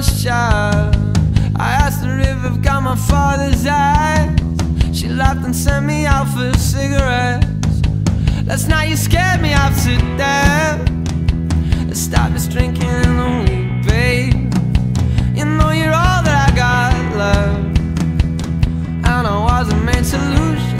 honest child. I asked her if I've got my father's eyes. She laughed and sent me out for cigarettes. Last night you scared me out to death. I stopped this drinking in a week, babe. You know you're all that I got left, and I wasn't meant to lose you.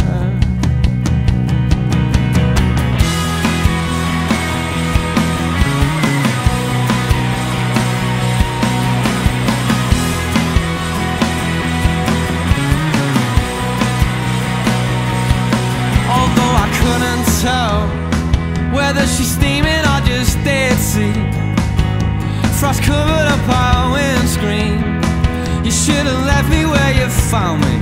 Although I couldn't tell whether she's steaming or just dead sea. Frost covered up our windscreen. You should have left me where you found me.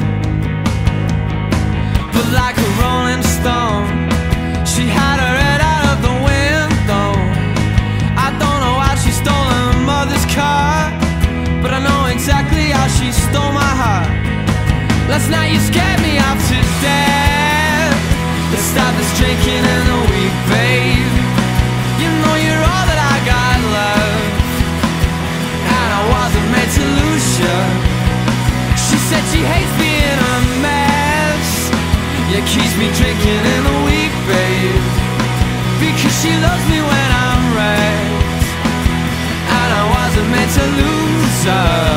But like a rolling stone, she had her head out of the window. I don't know how she stole her mother's car, but I know exactly how she stole my heart. Last night you scared me out to death. Let's stop this drinking in a week, babe. You know you're all that I got left, and I wasn't meant to lose you. She said she hates being a mess. Yeah, keeps me drinking in the week, babe, because she loves me when I'm wrecked, and I wasn't meant to lose her.